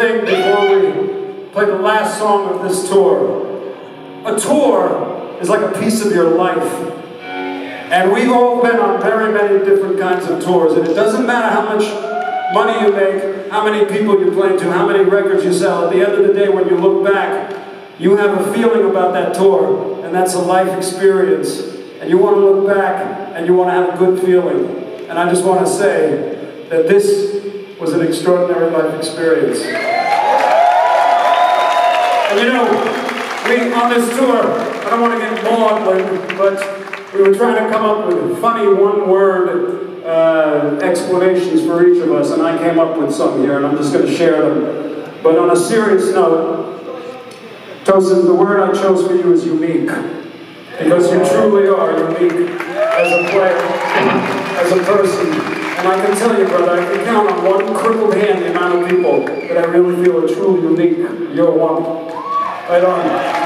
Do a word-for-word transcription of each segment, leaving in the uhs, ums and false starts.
thing before we play the last song of this tour. A tour is like a piece of your life. And we've all been on very many different kinds of tours, and it doesn't matter how much money you make, how many people you play to, how many records you sell. At the end of the day, when you look back, you have a feeling about that tour, and that's a life experience. And you want to look back, and you want to have a good feeling. And I just want to say that this was an extraordinary life experience. And you know, we, on this tour, I don't want to get maudlin, but we were trying to come up with funny one-word uh, explanations for each of us, and I came up with some here, and I'm just going to share them. But on a serious note, Tosin, the word I chose for you is unique, because you truly are unique as a player, as a person. And I can tell you, brother, I can count on one crippled hand the amount of people that I really feel are truly unique. You're one. Right on.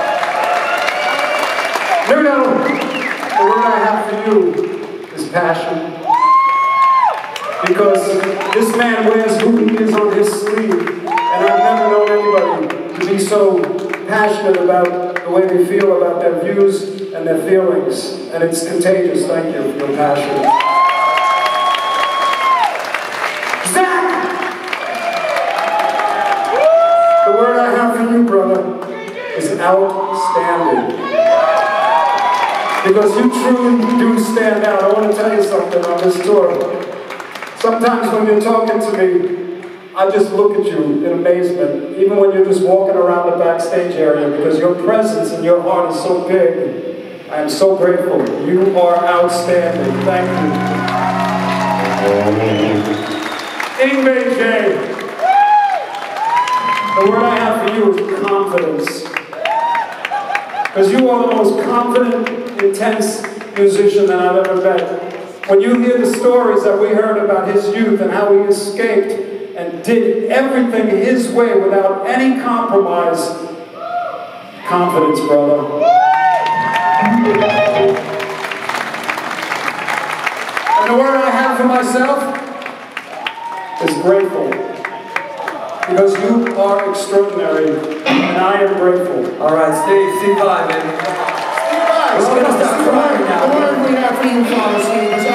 Nuno, the word I have for you is passion. Because this man wears who he is on his sleeve, and I've never known anybody to be so passionate about the way they feel about their views and their feelings. And it's contagious. Thank you for your passion. The word I have for you, brother, is outstanding. Because you truly do stand out. I want to tell you something on this tour. Sometimes when you're talking to me, I just look at you in amazement, even when you're just walking around the backstage area, because your presence and your heart is so big. I am so grateful. You are outstanding. Thank you. Yngwie J. The word I have for you is confidence. Because you are the most confident, intense musician that I've ever met. When you hear the stories that we heard about his youth and how he escaped and did everything his way without any compromise, confidence, brother. And the word I have for myself is grateful. Because you are extraordinary, and I am grateful. All right, Steve, Steve Vai, baby. Steve Vai, we're gonna start crying now. The word we have for you, Abasi, is